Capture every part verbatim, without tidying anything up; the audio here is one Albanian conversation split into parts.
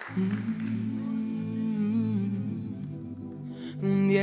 Ndjej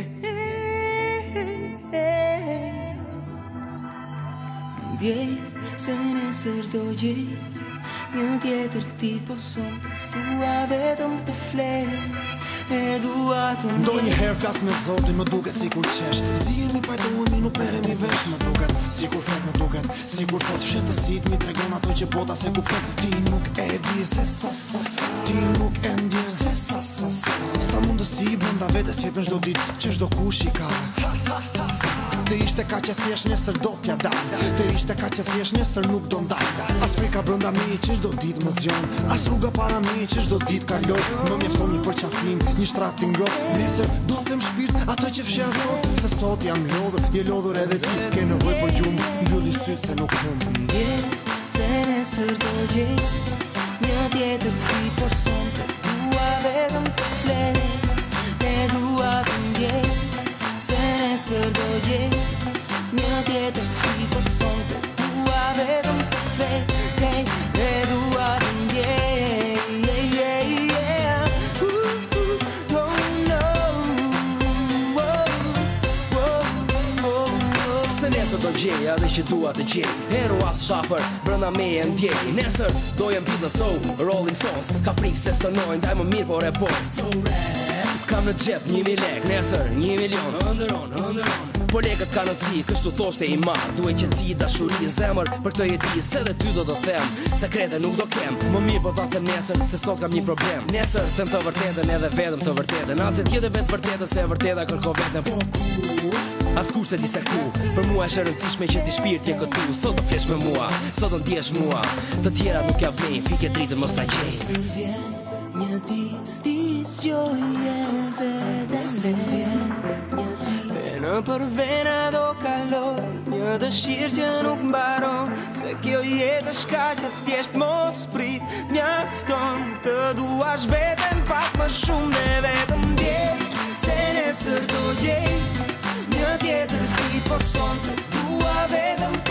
Ndjej se nesër do gjej një tjetër ditë, po sonte dua vetëm të flej e dua të ndjej. Ndonjëherë flas me Zotin, më duket sikur qesh. Si jemi pajtohemi, nuk merremi vesh, më duket sikur flet, më duket sikur thot fshetësit mi tregon ato që bota se kupton. Ti nuk e di se sa sa sa, ti nuk e ndjen se sa sa sa. Sa mundësi brenda vetes jepen çdo ditë që çdo kush i ka. Të ishte ka që thjesht nesër do t'ja dal, të ishte ka që thjesht nesër nuk do ndal. As frika brenda me që çdo ditë më zgjon, as rruga para me që çdo ditë kalon. Më mjafton një përqafim, një shtrat i ngrohtë. Nesër do them shpirt ato që fsheha sot, se sot jam lodhur, je lodhur edhe ti. Ke nevojë për gjumë, mbylli syt se nuk hum. Ndjej se nesër do gjej një tjetër ditë, po sonte dua vetëm të flej e dua të ndjej. Se nesër do gjej një tjetër sfidë, po sonte dua vetëm të flej e dua të ndjej. Se nesër do gjej edhe që dua të gjej, hero as shafer brenda me e ndjej. Nesër do jem beat në soul, Rolling Stones, ka frikë se stënojnë, daj më mirë por e po. Kam në gjep një mi lek, nesër një milion, hëndëron, hëndëron. Po lekët s'ka nëzi, kështu thoshte i marë. Duhet që ti dashuri zemër, për këtë jeti se dhe ty do të them. Sekrete nuk do kem, më mirë po ta them nesër, se sot kam një problem. Nesër them të vërtetën edhe vetëm të vërtetën, as e tjetë veç vërtetën se vërteta kërko vetën. Po ku? As kur se di se ku, për mua është e rëndësishme që ti shpirt je këtu. Sot do flesh me mua, sot do ndjesh mua, të tjera nuk ja vlejnë, fike dritën mos ta gjej. Një ditë ti zgjoje vetëm se vjen një ditë e në për vena do kaloj një dëshirë që nuk mbaron, se kjo jetë është ka që thjesht mos prit. Mjafton të duash veten pak më shumë dhe vetëm ndjej. Se nesër do gjej një tjetër ditë, po sonte dua vetëm